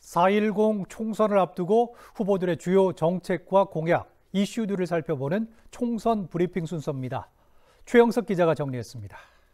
4.10 총선을 앞두고 후보들의 주요 정책과 공약, 이슈들을 살펴보는 총선 브리핑 순서입니다. 최영석 기자가 정리했습니다.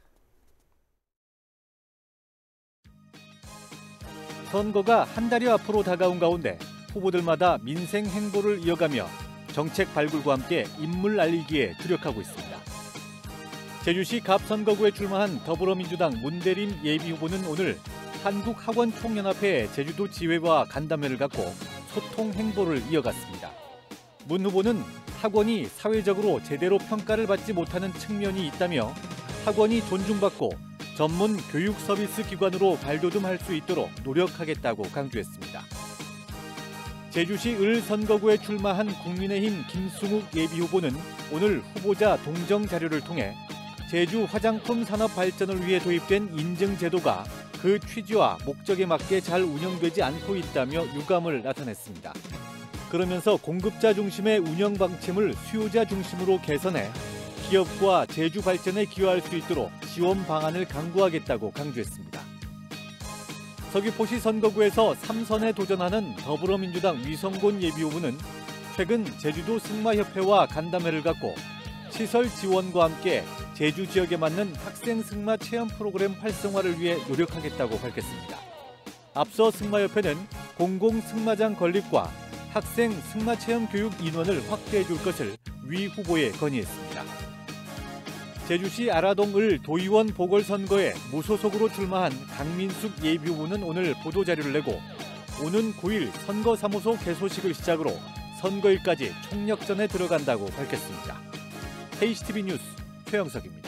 선거가 한 달여 앞으로 다가온 가운데 후보들마다 민생 행보를 이어가며 정책 발굴과 함께 인물 알리기에 주력하고 있습니다. 제주시 갑선거구에 출마한 더불어민주당 문대림 예비후보는 오늘 한국학원총연합회 제주도 지회와 간담회를 갖고 소통 행보를 이어갔습니다. 문 후보는 학원이 사회적으로 제대로 평가를 받지 못하는 측면이 있다며 학원이 존중받고 전문 교육 서비스 기관으로 발돋움할 수 있도록 노력하겠다고 강조했습니다. 제주시 을 선거구에 출마한 국민의힘 김승욱 예비후보는 오늘 후보자 동정 자료를 통해 제주 화장품 산업 발전을 위해 도입된 인증 제도가 그 취지와 목적에 맞게 잘 운영되지 않고 있다며 유감을 나타냈습니다. 그러면서 공급자 중심의 운영 방침을 수요자 중심으로 개선해 기업과 제주 발전에 기여할 수 있도록 지원 방안을 강구하겠다고 강조했습니다. 서귀포시 선거구에서 3선에 도전하는 더불어민주당 위성곤 예비후보는 최근 제주도 승마협회와 간담회를 갖고 시설 지원과 함께 제주 지역에 맞는 학생 승마 체험 프로그램 활성화를 위해 노력하겠다고 밝혔습니다. 앞서 승마협회는 공공 승마장 건립과 학생 승마 체험 교육 인원을 확대해 줄 것을 위 후보에 건의했습니다. 제주시 아라동 을 도의원 보궐선거에 무소속으로 출마한 강민숙 예비후보는 오늘 보도자료를 내고 오는 9일 선거사무소 개소식을 시작으로 선거일까지 총력전에 들어간다고 밝혔습니다. KCTV 뉴스 최영석입니다.